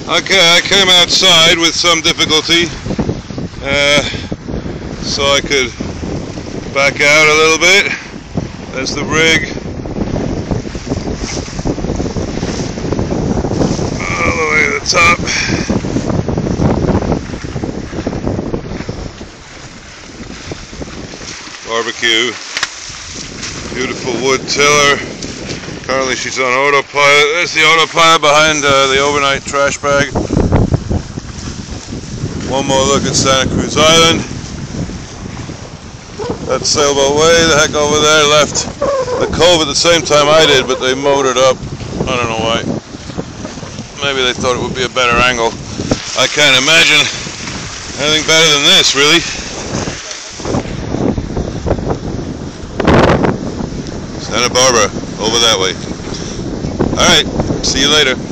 Okay, I came outside with some difficulty, so I could back out a little bit. There's the rig. All the way to the top. Barbecue. Beautiful wood tiller. Currently she's on autopilot. There's the autopilot behind the overnight trash bag. One more look at Santa Cruz Island. That sailboat way the heck over there left the cove at the same time I did, but they motored up. I don't know why. Maybe they thought it would be a better angle. I can't imagine anything better than this, really. Santa Barbara, over that way. Alright, see you later.